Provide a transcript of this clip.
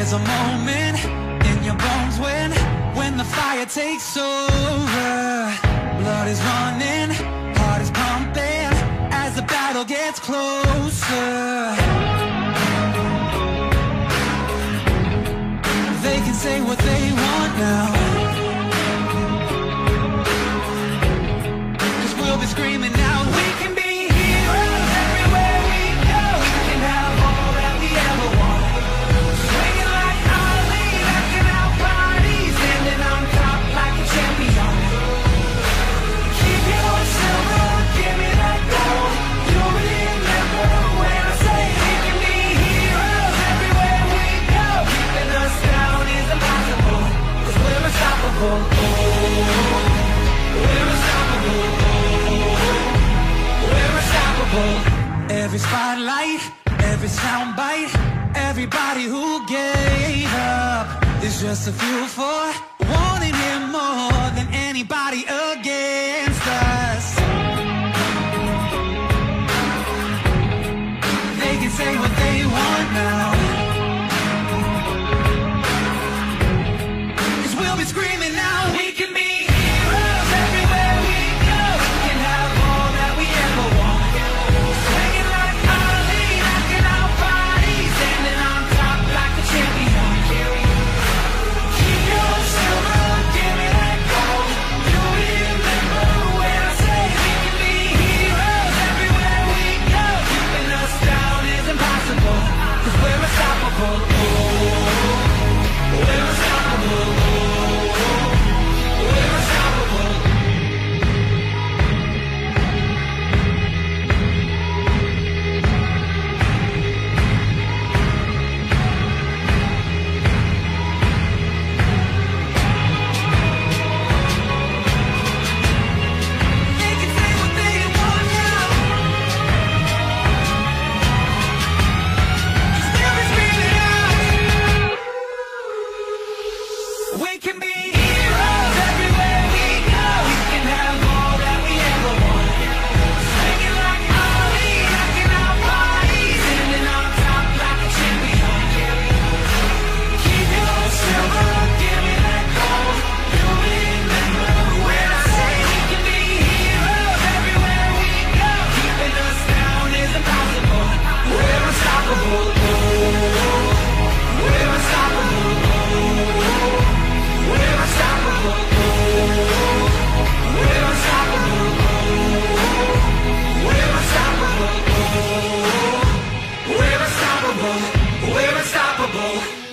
There's a moment in your bones when the fire takes over. Blood is running, heart is pumping as the battle gets closer. They can say what they want now, 'cause we'll be screaming out, we can be heroes everywhere we go. We can have all that we ever want. Swinging like Ali, rocking out parties, standing on top like a champion. Keep your silver, give me that gold. You'll remember when I say we can be heroes everywhere we go. Keeping us down is impossible, 'cause we're unstoppable. We're unstoppable. We're unstoppable. Every spotlight, every soundbite, everybody who gave up is just a fuel for wanting him more than anybody against us. They can say what they want now, 'cause we'll be screaming now, we can be heroes everywhere we go. We can have all that we ever want. Swinging like Ali, knocking out bodies, standing on top like a champion. Keep your silver, give me that gold. You'll remember when I say we can be heroes everywhere we go. Keeping us down is impossible, 'cause we're unstoppable. We're unstoppable. We're unstoppable. They can say what they want now, 'cause we'll be screaming out, we can be heroes everywhere we go. We can have all that we ever want. Swinging like Ali, knocking out bodies, standing on top like a champion. Keep your silver, give me that gold. You'll remember when I say we can be heroes everywhere we go. Keeping us down is impossible. We're unstoppable. We're unstoppable. We're unstoppable. We're unstoppable. We're unstoppable. We're unstoppable. We're unstoppable.